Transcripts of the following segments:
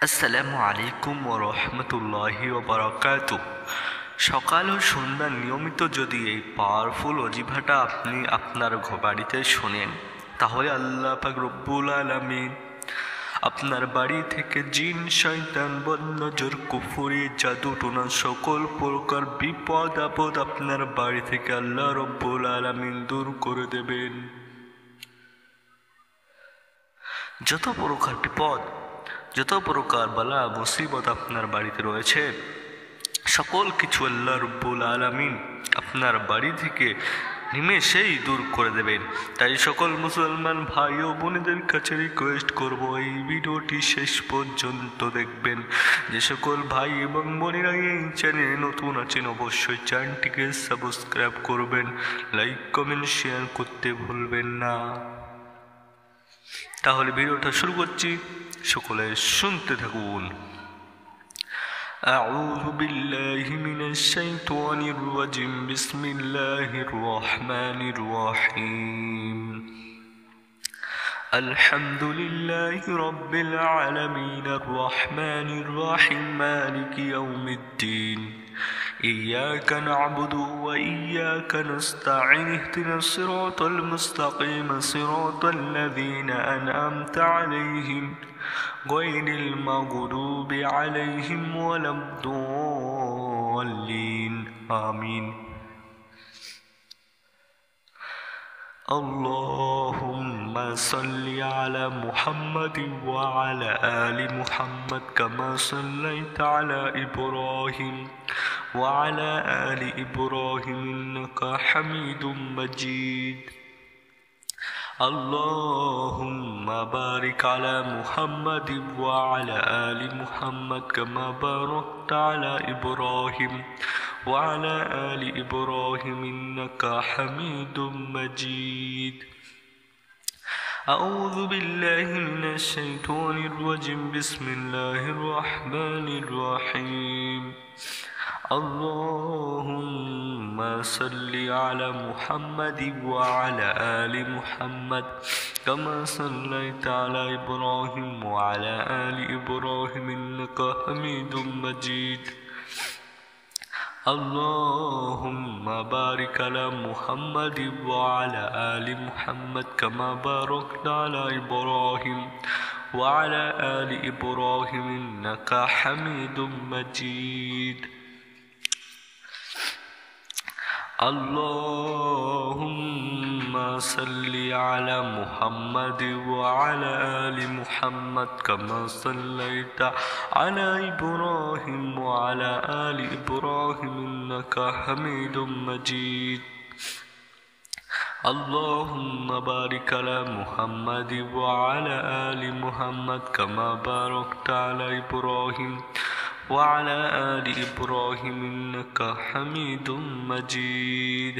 আসসালামু আলাইকুম ওয়া রাহমাতুল্লাহি ওয়া বারাকাতুহু। সকাল ও সন্ধ্যা নিয়মিত যদি এই পাওয়ারফুল অজিফাটা আপনি আপনার বাড়িতে শোনেন, তাহলে আল্লাহ পাক রব্বুল আলামিন আপনার বাড়ি থেকে জিন, শয়তান, বদনজর, কুফরি, জাদু টোনা সকল প্রকার বিপদ আপদ আপনার বাড়ি থেকে আল্লাহ রব্বুল আলামিন দূর করে দেবেন। যত প্রকার বিপদ, যত প্রকার বালা মুসিবত আপনার বাড়িতে রয়েছে, সকল কিছু আল্লাহ রব্বুল আলামিন আপনার বাড়ি থেকে নিমেষেই দূর করে দেবেন। তাই সকল মুসলমান ভাই ও বোনেদের কাছে রিকোয়েস্ট করব, এই ভিডিওটি শেষ পর্যন্ত দেখবেন। যে সকল ভাই এবং বোনেরা এই চ্যানেলে নতুন আছেন, অবশ্যই চ্যানেলটিকে সাবস্ক্রাইব করবেন, লাইক কমেন্ট শেয়ার করতে ভুলবেন না। তাহলে ভিডিওটা শুরু করছি, সকলে শুনতে থাকুন। أعوذ بالله من الشيطان الرجيم بسم الله الرحمن الرحيم الحمد لله رب العالمين الرحمن الرحيم مالك يوم الدين إياك نعبد وإياك نستعين اهدنا الصراط المستقيم صراط الذين أنعمت عليهم غير المغضوب عليهم ولا الضالين آمين اللهم صل على محمد وعلى آل محمد كما صليت على إبراهيم وعلى آل إبراهيم إنك حميد مجيد اللهم بارك على محمد وعلى آل محمد كما باركت على إبراهيم وعلى آل إبراهيم إنك حميد مجيد أعوذ بالله من الشيطان الرجيم بسم الله الرحمن الرحيم اللهم صل على محمد وعلى آل محمد كما صليت على إبراهيم وعلى آل إبراهيم إنك حميد مجيد اللهم بارك على محمد وعلى آل محمد كما باركت على إبراهيم وعلى آل إبراهيم إنك حميد مجيد اللهم صل على محمد وعلى آل محمد كما صليت على إبراهيم وعلى آل إبراهيم إنك حميد مجيد اللهم بارك على محمد وعلى آل محمد كما باركت على إبراهيم وعلى آل إبراهيم إنك حميد مجيد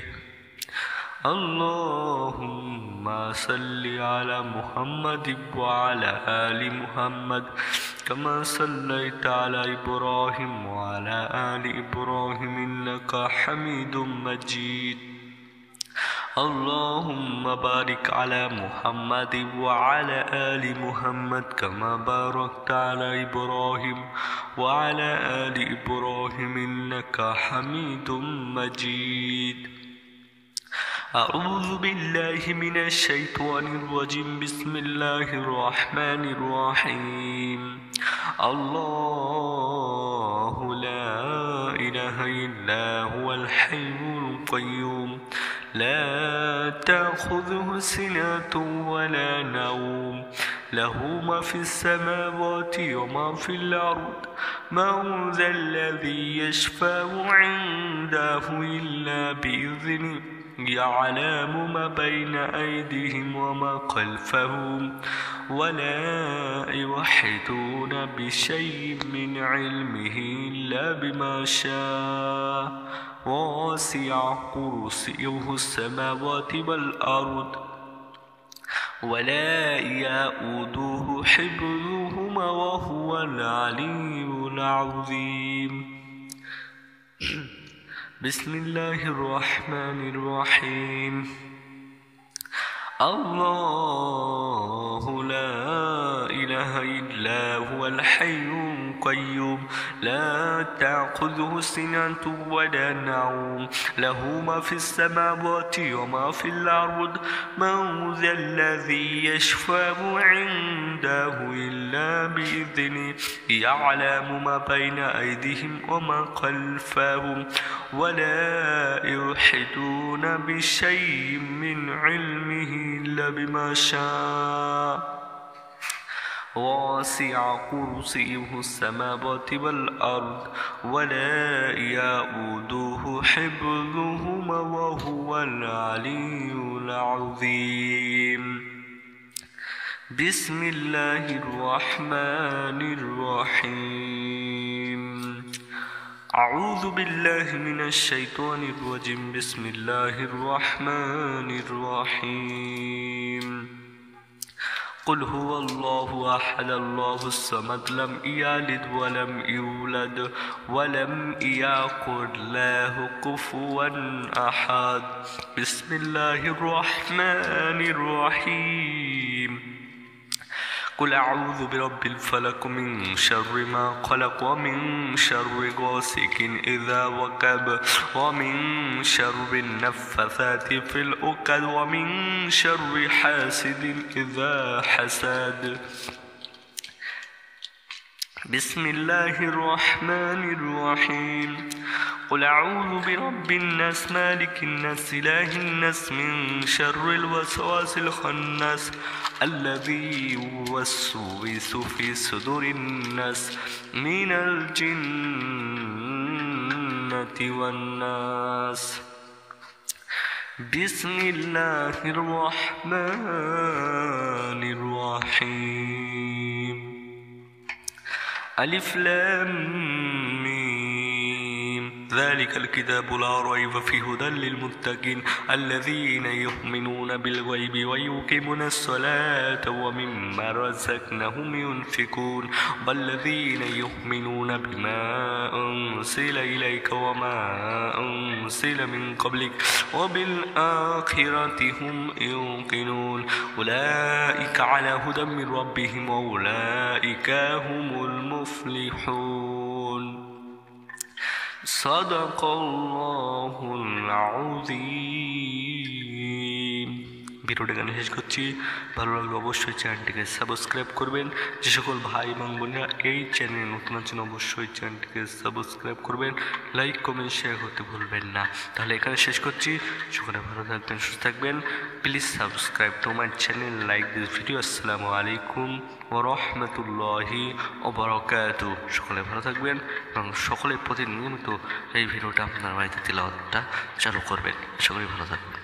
اللهم صل على محمد وعلى آل محمد كما صليت على إبراهيم وعلى آل إبراهيم إنك حميد مجيد اللهم بارك على محمد وعلى آل محمد كما باركت على إبراهيم وعلى آل إبراهيم إنك حميد مجيد أعوذ بالله من الشيطان الرجيم بسم الله الرحمن الرحيم الله لا إله إلا هو الحي القيوم لا تأخذه سنة ولا نوم له ما في السماوات وما في الأرض من ذا الذي يشفع عنده إلا بإذنه يعلم ما بين أيديهم وما خلفهم ولا يوحدون بشيء من علمه إلا بما شاء وسع كرسيه السماوات والأرض ولا يؤوده حفظهما وهو العلي العظيم بسم الله الرحمن الرحيم الله لا إله إلا إلا هو الحي القيوم لا تأخذه سنة ولا نوم له ما في السماوات وما في الأرض من ذا الذي يشفع عنده إلا بإذنه يعلم ما بين أيديهم وما خلفهم ولا يحيطون بشيء من علمه إلا بما شاء وسع كرسيه السماوات والأرض ولا يؤوده حفظهما وهو العلي العظيم بسم الله الرحمن الرحيم أعوذ بالله من الشيطان الرجيم بسم الله الرحمن الرحيم قل هو الله أحد الله الصمد لم يلد ولم يولد ولم يكن له كفوا أحد بسم الله الرحمن الرحيم قل أعوذ برب الفلق من شر ما خلق ومن شر غاسق إذا وقب ومن شر النفاثات في العقد ومن شر حاسد إذا حسد بسم الله الرحمن الرحيم قل أعوذ برب الناس مالك الناس إله الناس من شر الوسواس الخناس الذي يوسوس في صدور الناس من الجنة والناس بسم الله الرحمن الرحيم ألف لام ميم ذلك الكتاب لا ريب فيه هدى للمتقين الذين يؤمنون بالغيب ويقيمون الصلاة ومما رزقناهم ينفقون والذين يؤمنون بما أنزل إليك وما أنزل من قبلك وبالآخرة هم يوقنون أولئك على هدى من ربهم وأولئك هم المفلحون صدق الله العظيم ভিডিওটা গান শেষ করছি ভালো লাগলে অবশ্যই চ্যানেলটিকে সাবস্ক্রাইব করবেন যে সকল ভাই এবং বোনেরা এই চ্যানেলে নতুন আছেন অবশ্যই চ্যানেলটিকে সাবস্ক্রাইব করবেন লাইক কমেন্ট শেয়ার করতে ভুলবেন না তাহলে এখানে শেষ করছি সকলে ভালো থাকবেন সুস্থ থাকবেন please subscribe to my channel like this video আসসালামু আলাইকুম ওয়া রাহমাতুল্লাহি ওয়া বারাকাতুহু সকলে ভালো থাকবেন এবং সকলে প্রতিনিয়ত এই ভিডিওটা আপনার বাড়িতে তিলাওয়াতটা চালু করবেন সকলে ভালো থাকবেন